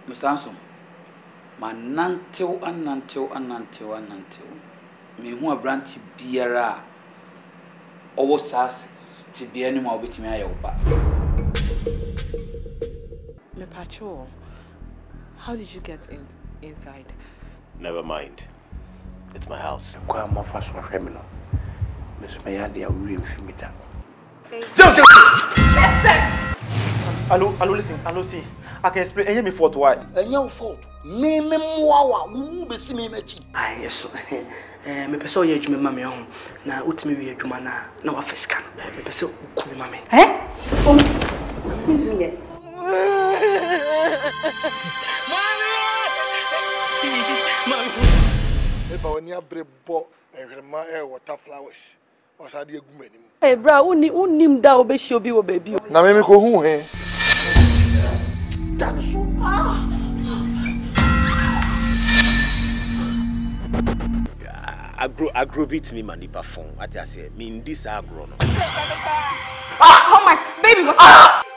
Mr. Anson, manantew anantew. Me hu abranti biara owo sas ti bia ni ma obetimi aye oba. Me pacho, how did you get inside? Never mind. It's my house. Kwa mo faso femino. Miss Mayadi a we infimida. Hello, listen. Hello, see. I can explain. Any me fault why? And your fault. Me mwawa. Who be see me mechi? Ah, yes. Me pese o ye adwuma ma me ho. Na utimi wi adwuma na wa fiska. Me pese ukumi ma me. Oh. Minzi Mommy. Eba woni abrebo ehwema water flowers. Wasade egum anim. Hey bra, unim da obehie obi wo baby. Na me ko hu he. Danso. Agro beat me manipa phone. What I say? Me in this agro no. Oh my baby.